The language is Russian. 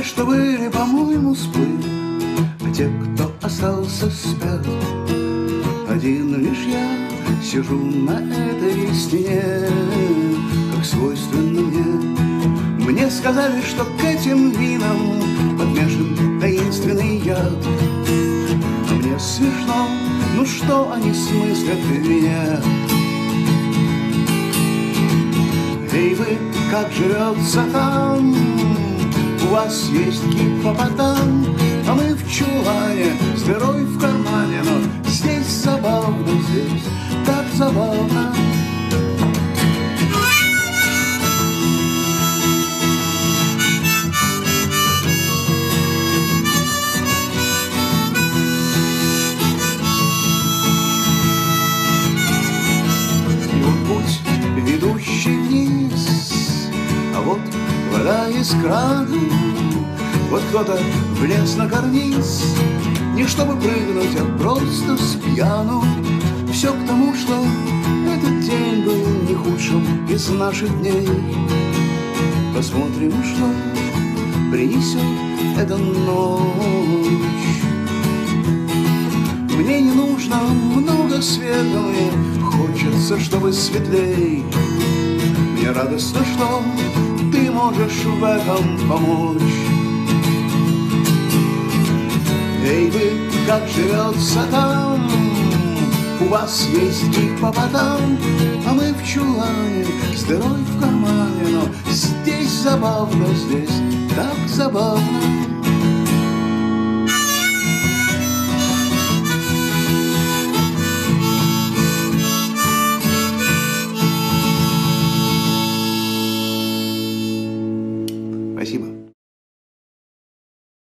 что были, по-моему, сплыли, а те, кто остался, спят. Один лишь я сижу на этой стене, как свойственно мне. Мне сказали, что к этим винам подмешан таинственный яд. А мне смешно, ну что они смыслят в меня? Эй, вы, как живется там? У вас есть гиппопотам, а мы в чулане с дырой в кармане. Но здесь забавно, здесь так забавно. И вот путь, ведущий вниз, а вот вода из крана. Вот кто-то влез на карниз, не чтобы прыгнуть, а просто с пьяну. Все к тому, что этот день был не худшим из наших дней. Посмотрим, что принесет эта ночь. Мне не нужно много света, мне хочется, чтобы светлей. Мне радостно, что ты можешь в этом помочь. Эй, вы, как живется там? У вас есть гиппопотам, а мы в чулане с дырой в кармане. Но здесь забавно, здесь так забавно. Спасибо.